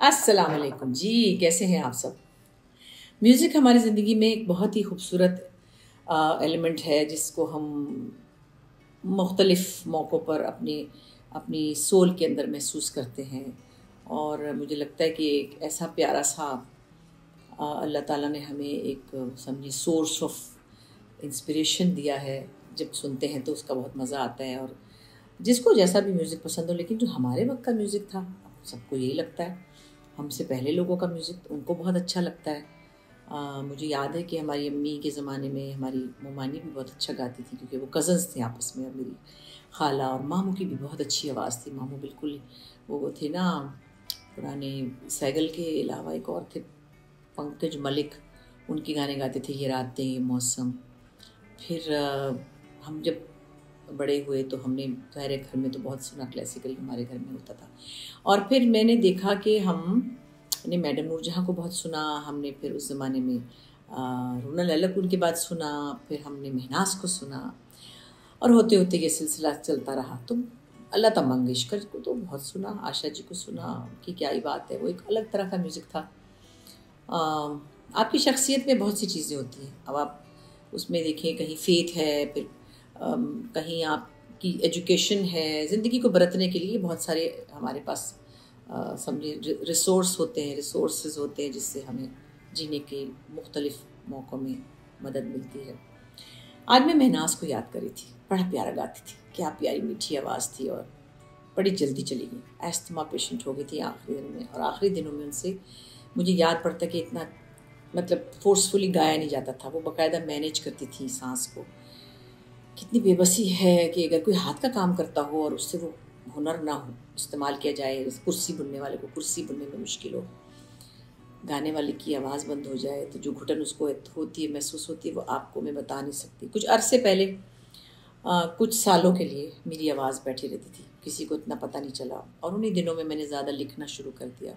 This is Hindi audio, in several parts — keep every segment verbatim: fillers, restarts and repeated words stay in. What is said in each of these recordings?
अस्सलाम वालेकुम जी, कैसे हैं आप सब। म्यूज़िक हमारी ज़िंदगी में एक बहुत ही खूबसूरत एलिमेंट है जिसको हम मुख्तलिफ़ मौक़ों पर अपनी अपनी सोल के अंदर महसूस करते हैं। और मुझे लगता है कि एक ऐसा प्यारा सा अल्लाह ताला ने हमें एक समझिए सोर्स ऑफ इंस्पिरेशन दिया है। जब सुनते हैं तो उसका बहुत मज़ा आता है। और जिसको जैसा भी म्यूज़िक पसंद हो, लेकिन जो हमारे वक्त का म्यूज़िक था सबको यही लगता है। हमसे पहले लोगों का म्यूज़िक उनको बहुत अच्छा लगता है। आ, मुझे याद है कि हमारी अम्मी के ज़माने में हमारी मोमानी भी बहुत अच्छा गाती थी, क्योंकि वो कज़न्स थे आपस में। और मेरी खाला और मामू की भी बहुत अच्छी आवाज़ थी। मामू बिल्कुल वो वो थे ना, पुराने सैगल के अलावा एक और थे पंकज मलिक, उनके गाने गाते थे, ये रातें ये मौसम। फिर आ, हम जब बड़े हुए तो हमने ज़ाहिर घर में तो बहुत सुना, क्लासिकल हमारे घर में होता था। और फिर मैंने देखा कि हमने मैडम नूरजहाँ को बहुत सुना। हमने फिर उस ज़माने में रूना लल्लक उनके बाद सुना, फिर हमने महनाज को सुना, और होते होते ये सिलसिला चलता रहा। तो लता मंगेशकर को तो बहुत सुना, आशा जी को सुना, कि क्या ही बात है, वो एक अलग तरह का म्यूज़िक था। आ, आपकी शख्सियत में बहुत सी चीज़ें होती हैं। अब आप उसमें देखें, कहीं फेथ है, फिर कहीं आपकी एजुकेशन है। ज़िंदगी को बरतने के लिए बहुत सारे हमारे पास समझिए रिसोर्स होते हैं, रिसोर्सेज होते हैं, जिससे हमें जीने के मुख्तलिफ़ मौक़ों में मदद मिलती है। आज मैं महनाज को याद करी थी, बड़ा प्यारा गाती थी, क्या प्यारी मीठी आवाज़ थी, और बड़ी जल्दी चली गई। अस्थमा पेशेंट हो गई थी आखिरी दिनों में, और आखिरी दिनों में उनसे मुझे याद पड़ता कि इतना मतलब फोर्सफुली गाया नहीं जाता था। वो बाकायदा मैनेज करती थी सांस को। कितनी बेबसी है कि अगर कोई हाथ का काम करता हो और उससे वो हुनर ना हो, इस्तेमाल किया जाए, कुर्सी बुनने वाले को कुर्सी बुनने में मुश्किल हो, गाने वाले की आवाज़ बंद हो जाए, तो जो घुटन उसको होती है, महसूस होती है, वो आपको मैं बता नहीं सकती। कुछ अरसे पहले आ, कुछ सालों के लिए मेरी आवाज़ बैठी रहती थी, किसी को इतना पता नहीं चला। और उन्हीं दिनों में मैंने ज़्यादा लिखना शुरू कर दिया।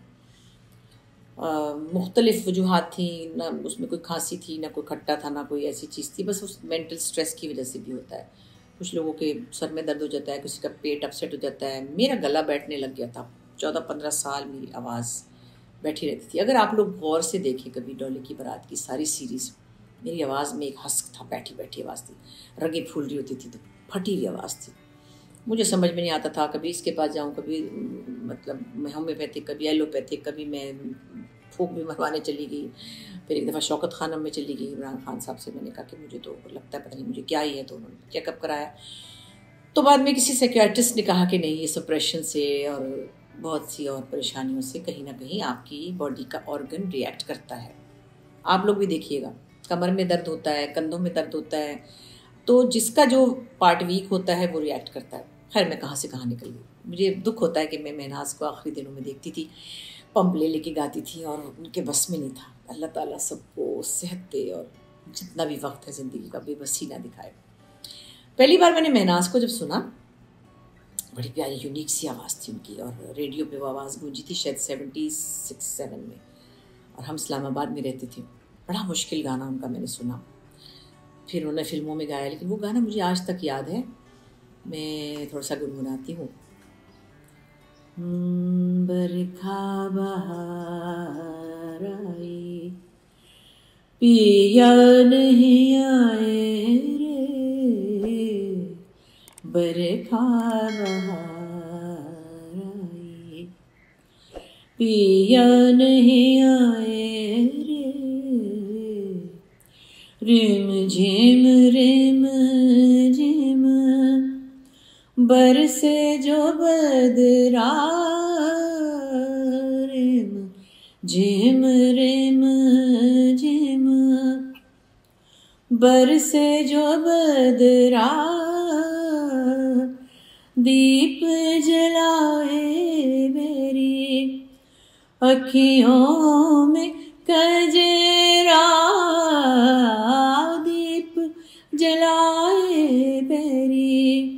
मुख्तलिफ़ वजूहात थी, ना उसमें कोई खांसी थी, ना कोई खट्टा था, ना कोई ऐसी चीज़ थी, बस उस मेंटल स्ट्रेस की वजह से भी होता है। कुछ लोगों के सर में दर्द हो जाता है, किसी का पेट अपसेट हो जाता है। मेरा गला बैठने लग गया था। चौदह पंद्रह साल मेरी आवाज़ बैठी रहती थी। अगर आप लोग गौर से देखें कभी डॉली की बारात की सारी सीरीज़, मेरी आवाज़ में एक हस्क था, बैठी बैठी आवाज़ थी, रगें फूल रही होती थी तो फटी हुई आवाज़ थी। मुझे समझ में नहीं आता था, कभी इसके पास जाऊँ, कभी मतलब मैं होम्योपैथिक, कभी एलोपैथिक, कभी मैं फूक भी मरवाने चली गई। फिर एक दफ़ा शौकत खानम में चली गई इमरान खान साहब से। मैंने कहा कि मुझे तो लगता है पता नहीं मुझे क्या ही है, तो उन्होंने चेकअप कराया। तो बाद में किसी साइकियाट्रिस्ट ने कहा कि नहीं, ये सप्रेशन से और बहुत सी और परेशानियों से कहीं ना कहीं आपकी बॉडी का ऑर्गन रिएक्ट करता है। आप लोग भी देखिएगा, कमर में दर्द होता है, कंधों में दर्द होता है, तो जिसका जो पार्ट वीक होता है वो रिएक्ट करता है। खैर, मैं कहाँ से कहाँ निकल गई। मुझे दुख होता है कि मैं महनाज को आखिरी दिनों में देखती थी, पंप ले लेके गाती थी, और उनके बस में नहीं था। अल्लाह ताला सबको सेहत दे, और जितना भी वक्त है ज़िंदगी का बेबसी ना दिखाए। पहली बार मैंने महनाज को जब सुना, बड़ी प्यारी यूनिक सी आवाज़ थी उनकी, और रेडियो पे वो आवाज़ गूंजी थी शायद सेवेंटी सिक्स सेवन में, और हम इस्लामाबाद में रहते थे। बड़ा मुश्किल गाना उनका मैंने सुना। फिर उन्होंने फिल्मों में गाया, लेकिन वो गाना मुझे आज तक याद है। मैं थोड़ा सा गुनगुनाती हूँ। बरखा बहार आई, पिया नहीं आए रे, बरखा बहार आई, पिया नहीं आए रे, रिम झिम रिम झिम बरसे जो बदरा, रिम झिम रिम झिम बरसे जो बदरा, दीप जलाए मेरी अखियों में कजरा, दीप जलाए मेरी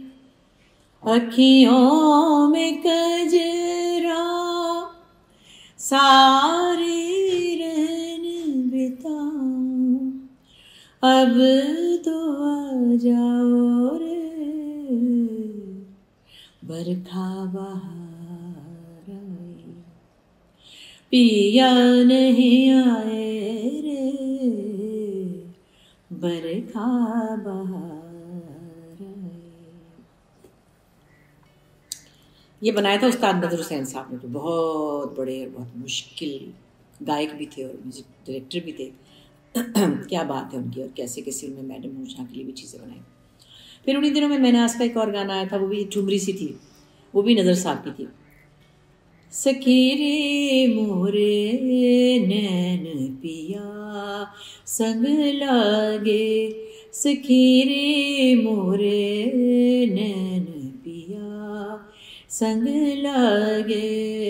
अखियों में कजरा, सारी रहन बिताऊं, अब तो आ जाओ रे, बरखा बहार आई, पिया नहीं आए रे बरखा बहार आए। ये बनाया था उस्ताद नज़र हुसैन साहब ने, जो बहुत बड़े और बहुत मुश्किल गायक भी थे और म्यूज़िक डायरेक्टर भी थे। क्या बात है उनकी, और कैसे कैसे उन्होंने मैडम नूरजहाँ के लिए भी चीज़ें बनाई। फिर उन्हीं दिनों में मैनास का एक और गाना आया था, वो भी ठुमरी सी थी, वो भी नज़र साहब की थी। सखी रे मोरे नैन पिया संग लागे, सखी रे मोरे नैन पिया संग लागे,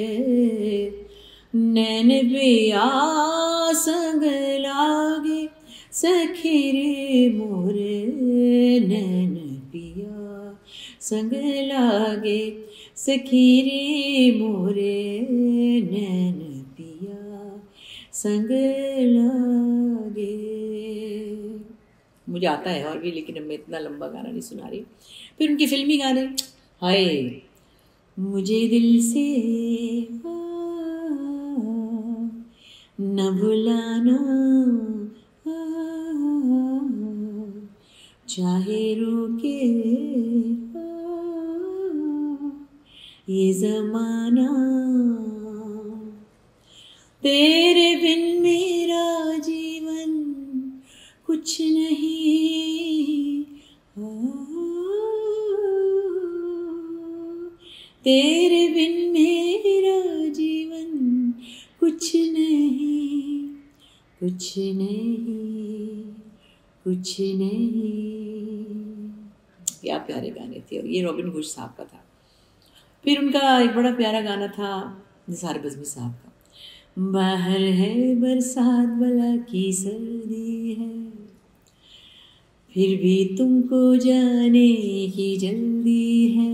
नैन पिया संग लागे, सखी रे मोरे नैन पिया संग लागे, सखी रे मोरे नैन पिया संग लागे। मुझे आता है और भी, लेकिन अब मैं इतना लंबा गाना नहीं सुना रही। फिर उनके फिल्मी गाने, हाय मुझे दिल से न बुलाना, चाहे रोके ये ज़माना, तेरे बिन मेरा जीवन कुछ नहीं, तेरे बिन मेरा जीवन कुछ नहीं, कुछ नहीं, कुछ नहीं। क्या प्यारे गाने थे, और ये रॉबिन हुड साहब का था। फिर उनका एक बड़ा प्यारा गाना था निसार बज़मी साहब का, बाहर है बरसात भला की सर्दी है, फिर भी तुमको जाने की जल्दी है,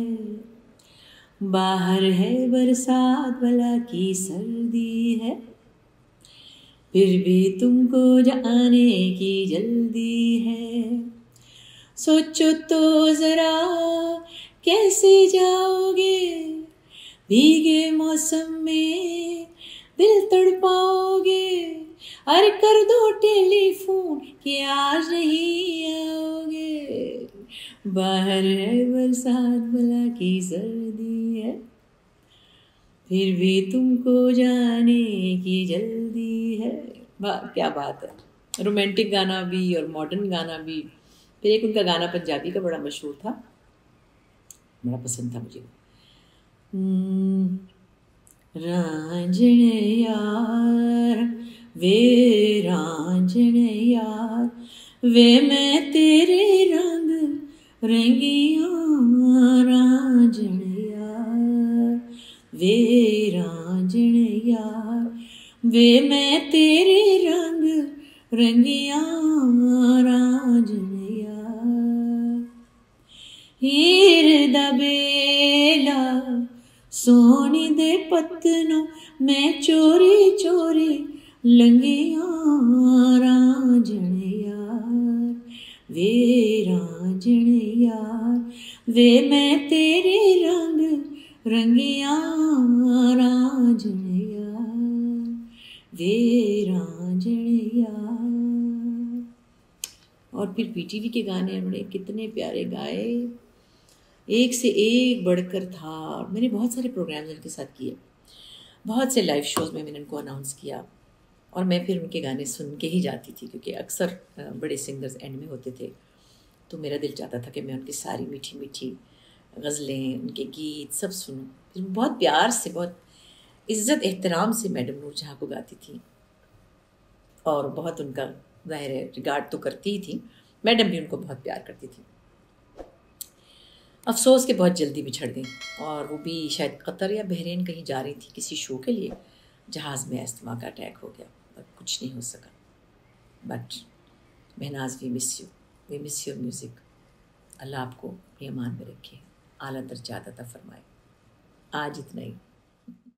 बाहर है बरसात भला की सर्दी है, फिर भी तुमको जाने की जल्दी है, सोचो तो ज़रा कैसे जाओगे, भीगे मौसम में दिल तड़पाओगे, अरे कर दो टेलीफोन कि आज नहीं आओगे, बाहर है बरसात भला की सर्दी है, फिर भी तुमको जाने की जल्दी है। क्या बात है, रोमांटिक गाना भी और मॉडर्न गाना भी। फिर एक उनका गाना पंजाबी का बड़ा मशहूर था, बड़ा पसंद था मुझे, रांझण यार वे रांझण यार, वे मैं तेरे रंग रंगिया, रांझण यार वे रांझण यार, वे मैं तेरे रंग रंगिया, रांझण यार, हीर दा बेला सोनी दे पत्तनों मैं चोरी चोरी लंगिया, रांझण यार वे रांझण यार, वे मैं तेरे रंग रंगिया, रांझण यार वे रांझण यार। और फिर पीटीवी के गाने हमने कितने प्यारे गाए, एक से एक बढ़कर था। और मैंने बहुत सारे प्रोग्राम्स उनके साथ किए, बहुत से लाइव शोज़ में मैंने उनको अनाउंस किया, और मैं फिर उनके गाने सुन के ही जाती थी, क्योंकि अक्सर बड़े सिंगर्स एंड में होते थे, तो मेरा दिल चाहता था कि मैं उनकी सारी मीठी मीठी गज़लें, उनके गीत सब सुनूं। फिर बहुत प्यार से, बहुत इज़्ज़त एहतराम से मैडम नूरजहाँ को गाती थी, और बहुत उनका ज़ाहिर है रिगार्ड तो करती ही थी। मैडम भी उनको बहुत प्यार करती थी। अफसोस के बहुत जल्दी बिछड़ गई, और वो भी शायद कतर या बहरीन कहीं जा रही थी किसी शो के लिए, जहाज़ में अस्थमा का अटैक हो गया, बट कुछ नहीं हो सका। But Mahnaz, we miss you, we miss your music. Allah आपको अपनी अमान में रखे, आला दर्जात अता फरमाए। आज इतना ही।